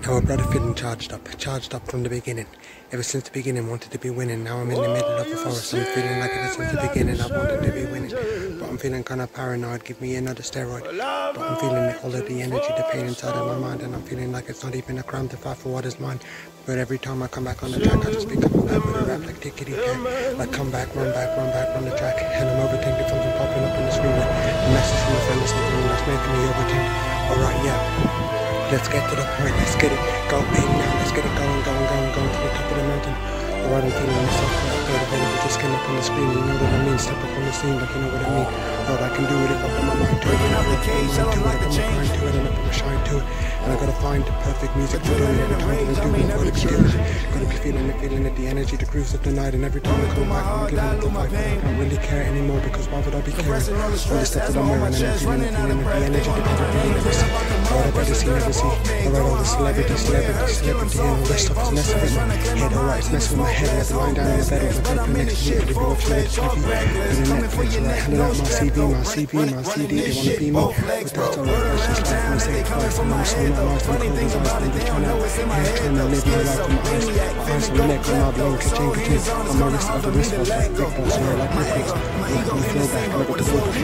Now a brother feeling charged up from the beginning. Ever since the beginning wanted to be winning. Now I'm in the middle of a forest. I'm feeling like ever since the beginning I wanted to be winning. But I'm feeling kind of paranoid. Give me another steroid. But I'm feeling all of the energy, the pain inside of my mind. And I'm feeling like it's not even a crime to fight for what is mine. But every time I come back on the track, I just be coming back with a rap like tickety tack. Like come back, run on the track. And I'm overthinking something popping up in the screen. A message from a friend or something that's making me overthink. Alright, yeah. Let's get to the point, let's get it going now, let's get it going to the top of the mountain. Alright, I'm feeling myself right there, the just came up on the screen, you know what I mean, step up on the scene, like you know what I mean. Alright, I can do it if I put my mind to it, and I put my mind to it, I put my grind to it, and I put my shine to it. And I gotta find the perfect music to do it every time that I do it, gotta be doing it. Gotta be feeling it, the energy, the grooves of the night, and every time I come back, I'm giving it the vibe. I don't really care anymore, because why would I be caring? All the stuff that I'm wearing, and I'm feeling it, the energy that never see. Alright, I better see, never see. Alright, all the celebrity, and all that stuff is messing with my head. Alright, it's messing with my head. Like lying down on the bed with a paper next to me. If you're watching it, TV, and the Netflix, alright, handing out my CV, my CD, they wanna be me. But that's alright, that's just like when I say it twice. I'm not so not lost, I'm cold as ice. I'm just trying to live my life with my eyes. My eyes on my neck, on my blow, ka-ching. On my wrist, out the wristwatch, like big boss, you know, like Netflix. Like on the floor back, I got the floor back.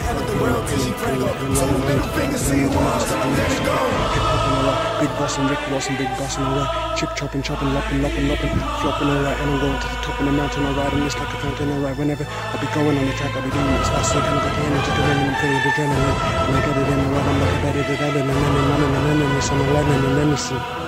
Big boss and Rick Ross and big boss and alright. Chip chopping, lopping, flopping alright. And I'm going to the top of the mountain alright. I'm just like a fountain alright. Whenever I be going on the track, I be doing it fast. So I got the energy to win and I'm feeling the adrenaline. And I got it in alright. I'm like a better than and then I'm running and then it's on 11 and then it's